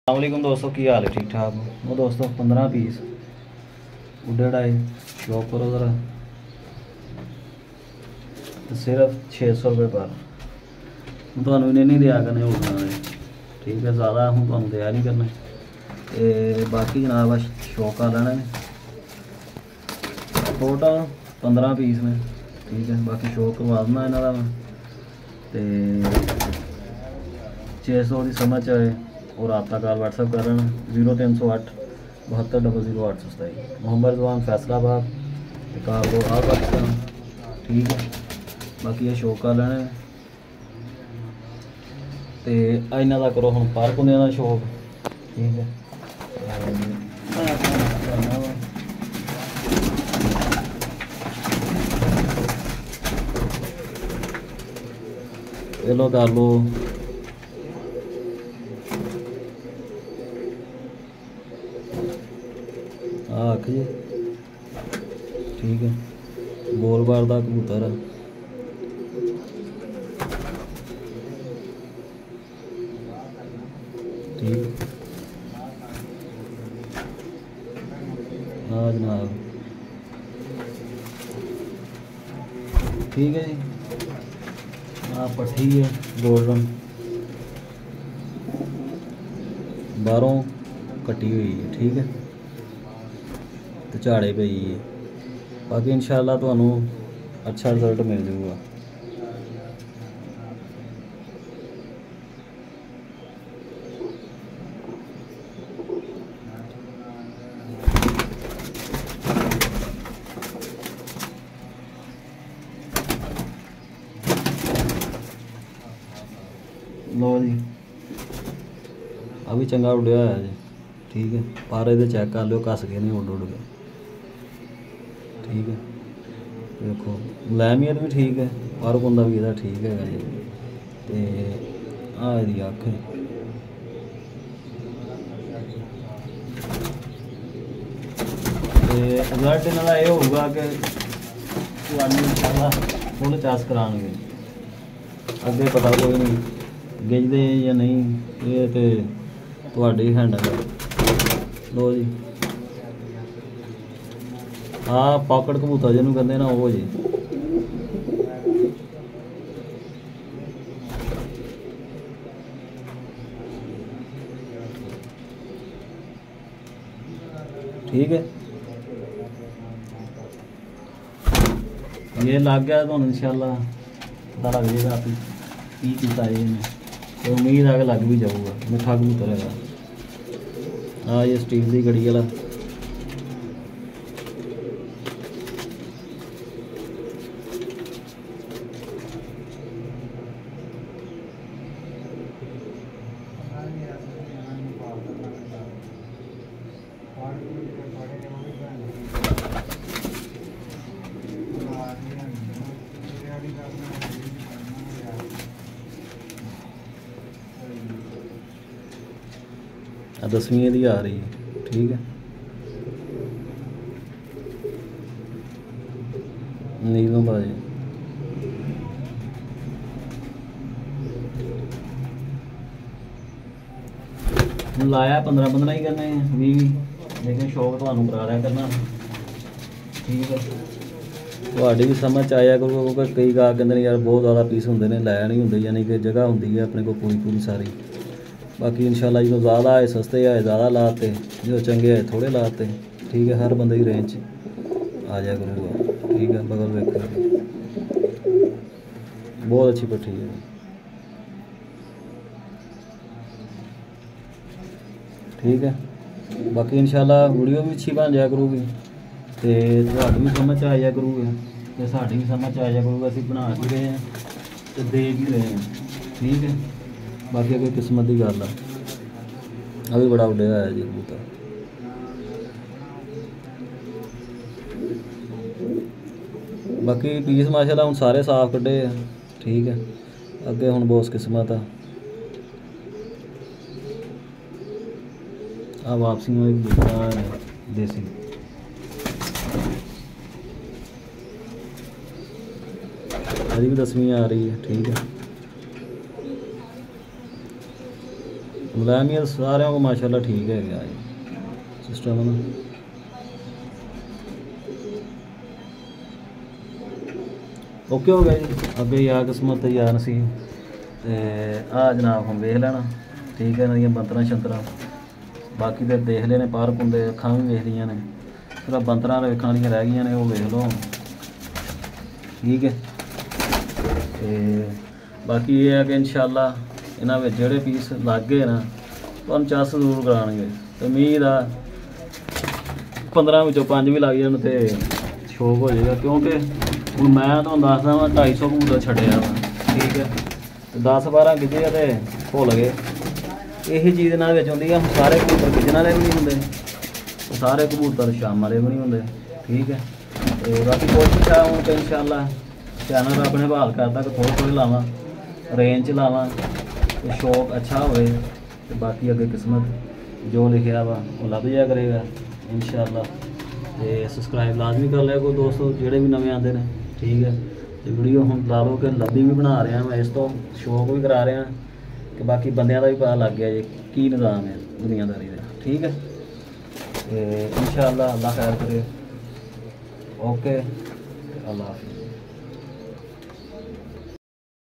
अस्सलामुअलैकुम दोस्तों, की हाल है? ठीक ठाक हो? वो दोस्तों 15 पीस उड्डे डाई शॉप करो ज़रा, तो सिर्फ 600 रुपये पर। ਤੁਹਾਨੂੰ ਇਹਨੇ नहीं दिया करने होना है, ठीक है? ज़्यादा हूँ ਤੁਹਾਨੂੰ दिया नहीं करना। तो बाकी जनाब शौक कर लेना है, टोटल 15 पीस में, ठीक है? बाकी शौक करवा देना इन्हों का। तो 600 की समझ आए और रबता कॉल व्हाट्सएप कर लेना 0308 72 00 827। मोहम्मद रिजवान फैसलाबाद, काबो आ पाकिस्तान, ठीक है? बाकी ये शौक कर लेना। तो इन्हों का करो हम पर कुंदे का शौक, ठीक है? चलो कर लो। आख जी, ठीक है? गोल बार का कबूतर है, ठीक। हाँ जनाब, ठीक है जी। हाँ पट्ठी है गोल्डन, बाहरों कटी हुई है, ठीक है? तो झाड़े पई है। बाकी इंशाल्लाह तुहानू अच्छा रिजल्ट मिल जाऊगा। लो जी, अभी चंगा उड़िया है जी, ठीक है? पर ये चेक कर लो, कस के नहीं उड़ गए, ठीक है? देखो लैमियत भी ठीक है, पर कुंदा भी यदा ठीक है जी। तो आ यदी अख है, रिजल्ट इन्हों का यह होगा कि इंशाल्लाह फुल चास कराएंगे। अगे पता कोई नहीं गिजते या नहीं, ये तो तुहाडी हैंडल है। लो जी, हाँ पॉकेट कबूतर जिन्होंने कहते ना वो जी। ठीक है, ये लग गया तो इंशाल्लाह पता लग जाएगा आप की किया है इन्हें। तो उम्मीद है कि लग भी जाऊगा, मिठा कबूतर है। हाँ ये स्टील की घड़ी वाला, दसवीं की आ रही है, ठीक है? नीलों बाजी लाया 15 ही करने 20, लेकिन शौक तो करा दिया करना, ठीक है? ਤੁਹਾਡੀ भी समझ आया करो, क्योंकि कई गा कहते यार बहुत ज़्यादा पीस होंगे ने, लै नहीं होंगे, यानी कि जगह होंगी है अपने को पूरी सारी। बाकी इंशाल्लाह जो ज़्यादा आए सस्ते आए ज़्यादा लाते, जो चंगे आए थोड़े लाते, ठीक है? हर बंदे की रेंज आ जाया करूँगा, ठीक है? बगल देखो बहुत अच्छी पट्टी है, ठीक है? बाकी इंशाल्लाह वीडियो भी अच्छी बन जाया करूँगी, तो तुहाडी भी समझ आ जाया करूँगी, तो साड़ी भी समझ आ जाया करूँगा। असीं बना भी रहे हैं तो दे भी रहे हैं, ठीक है? बाकी कोई किस्मत की गल है। अभी बड़ा उड्डे है जी कबूतर। बाकी पीस माशाल्लाह हुण सारे साफ कड्डे है, ठीक है? अगे हुण बहुत किस्मत है। आ वापसी में एक दूसरा देसी, अभी भी 10वीं आ रही है, ठीक है? मुलायमियत सारे को माशाल्लाह ठीक है गया सिस्टम ना। ओके हो गया जी। अगे यार किस्मत तैयार सी ते आ जनाब हम वेख लेना ठीक है। इन्होंने बंतरा शंतरा बाकी तो देख लेने पार्क होंगे अखा भी वेख लिया ने सिर्फ बंतरा वेखण वालियां रह गई ने वो वेख लो ठीक है। तो बाकी ये है कि इंशाअल्लाह इन्हां विच जिहड़े पीस लग गए ना तुहानूं चस जरूर कराउणगे ते उम्मीद आ 15 विचों 5 भी लग जाण ते शौक हो जाएगा। क्योंकि हुण मैं तुहानूं दसदा वां 250 कबूतर छड्डिया वा ठीक है। 10-12 गिजे ते भुल गए यही चीज़ इन्हां विच हुंदी आ। सारे कबूतर गिजण वाले भी नहीं हुंदे सारे कबूतर शाम वाले भी नहीं हुंदे ठीक है। तो बाकी कोशिश है हूँ कि इंशाअल्लाह चैनल अपने बहाल करदा कि थोड़े थोड़े लावां रेंज लावां तो शौक अच्छा होए तो बाकी अगे किस्मत जो लिखा वा वो लभ जाया करेगा इंशाअल्लाह। तो सबसक्राइब लाजमी कर लिया कोई दोस्तों जोड़े भी नवे आते हैं ठीक है। तो वीडियो हम ला लो कि लब्बी भी बना रहा मैं इस तो शौक भी करा रहा कि बाकी बंदियां का भी पता लग गया जी की निज़ाम है दुनियादारी का ठीक है। तो इंशाअल्लाह अल्लाह खैर करे ओके अल्लाह हाफिज़।